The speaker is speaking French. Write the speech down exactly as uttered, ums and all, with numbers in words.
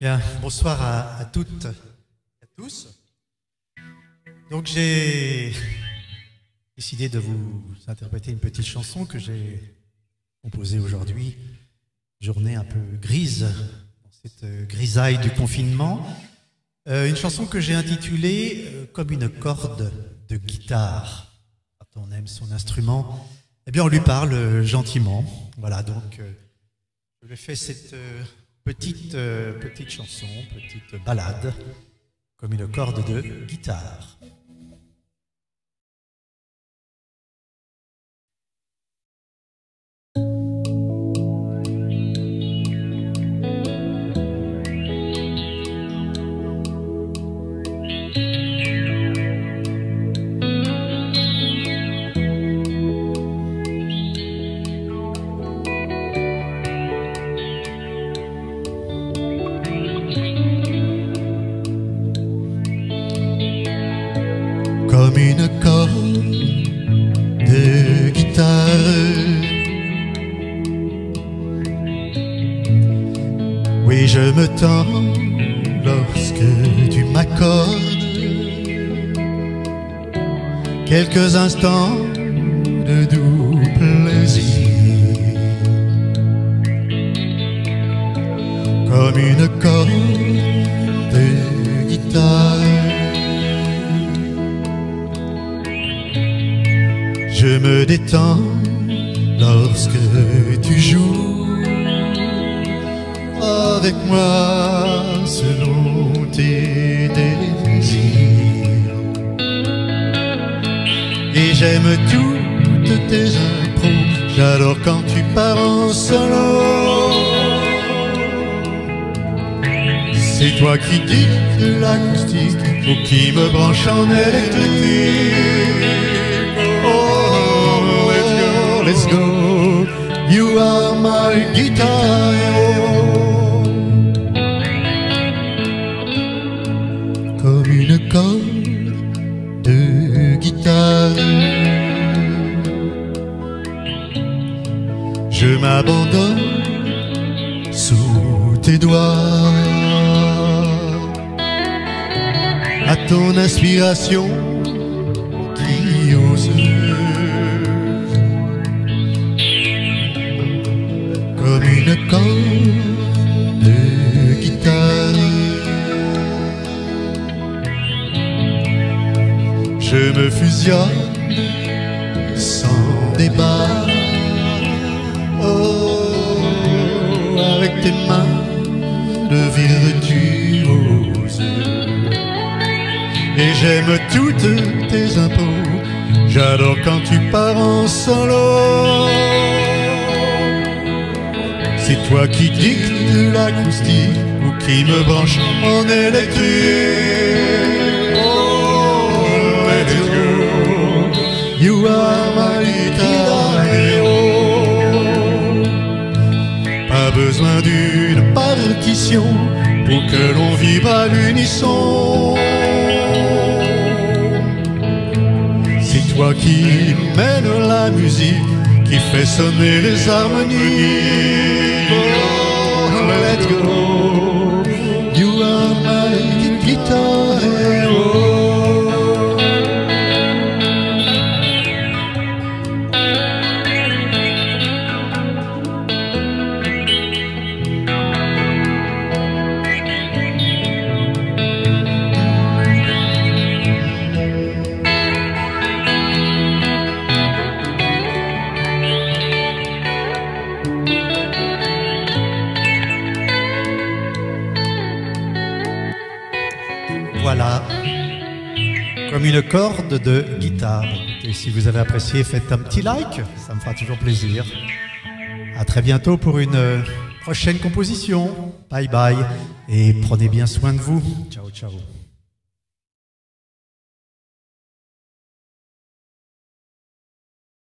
Bien, bonsoir à, à toutes et à tous. Donc j'ai décidé de vous interpréter une petite chanson que j'ai composée aujourd'hui, journée un peu grise, dans cette grisaille du confinement. Euh, une chanson que j'ai intitulée euh, comme une corde de guitare. Quand on aime son instrument, eh bien on lui parle euh, gentiment. Voilà, donc euh, je lui ai fait cette euh, petite, euh, petite chanson, petite ballade, comme une corde de guitare. Comme une corde de guitare, oui, je me tends lorsque tu m'accordes quelques instants de doux plaisir. Comme une corde de guitare, je me détends lorsque tu joues avec moi selon tes désirs. Et j'aime toutes tes impros, j'adore quand tu pars en solo. C'est toi qui dictes l'acoustique ou qui me branche en électrique. Let's go, you are my guitar hero. Comme une corde de guitare, je m'abandonne sous tes doigts, à ton inspiration qui ose. Comme une corde de guitare, je me fusionne sans débat, oh, avec tes mains de virtuose. Et j'aime toutes tes impôts, j'adore quand tu pars en solo. C'est toi qui dictes l'acoustique ou qui me branche en électrique. Oh, let's go, you are my guitar hero. Pas besoin d'une partition pour que l'on vibre à l'unisson. C'est toi qui mènes la musique, qui fait sonner les harmonies. Oh, let's go, you are my guitar hero. Voilà, comme une corde de guitare. Et si vous avez apprécié, faites un petit like, ça me fera toujours plaisir. À très bientôt pour une prochaine composition. Bye bye et prenez bien soin de vous. Ciao, ciao.